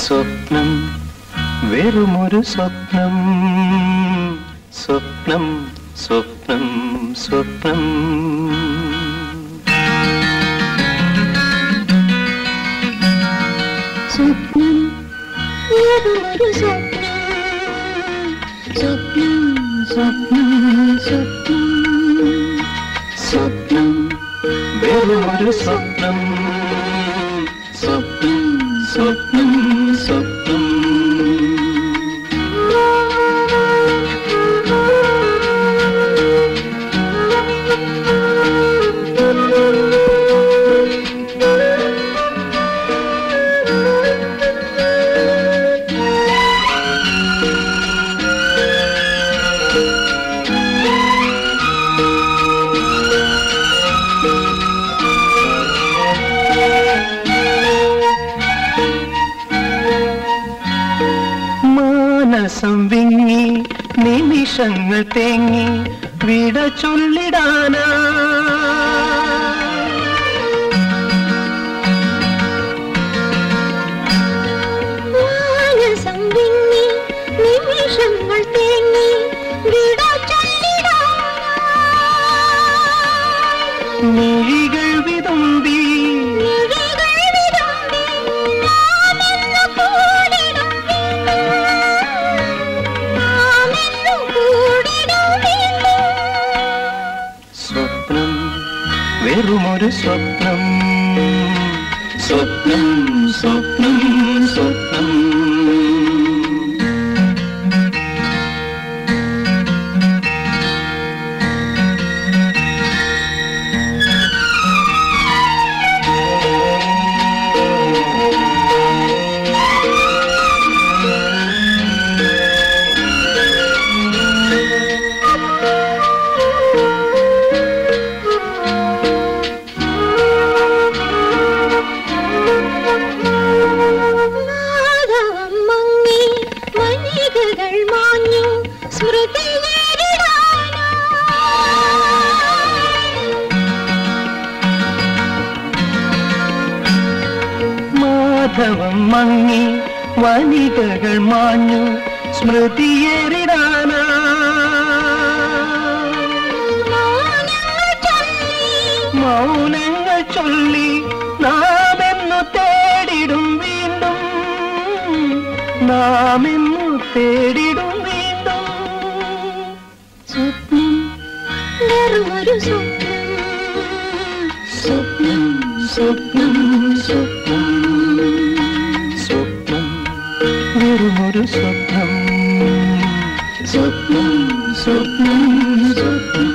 സ്വപ്നം വെറുമൊരു സ്വപ്നം സ്വപ്നം സ്വപ്നം സ്വപ്നം സ്വപ്നം വെറുമൊരു സ്വപ്നം സ്വപ്നം സ്വപ്നം സ്വപ്നം സ്വപ്നം വെറുമൊരു സ്വപ്നം സ്വപ്നം സ്വപ്നം സ്വപ്നം മാനസം വിങ്ങി നിമിഷങ്ങൾ തേങ്ങി വിട ചൊല്ലിടാനാ മാനസം വിങ്ങി നിമിഷങ്ങൾ തേങ്ങി വിട ചൊല്ലിടാനാ മിഴികൾ വിതുമ്പി സ്വപ്നം വെറുമൊരു സ്വപ്നം സ്വപ്നം സ്വപ്നം സ്വപ്നം മാധവം മങ്ങി വനികകൾ മാഞ്ഞു സ്മൃതിയേറിടാനാ മൗനങ്ങൾ ചൊല്ലി നാമെന്നു തേടിടും വീണ്ടും നാമെന്നു തേടിടും വീണ്ടും സ്വപ്നം വെറുമൊരു സ്വപ്നം സ്വപ്നം സ്വപ്നം സ്വപ്നം സ്വപ്നം വെറുമൊരു സ്വപ്നം സ്വപ്നം സ്വപ്നം സ്വപ്നം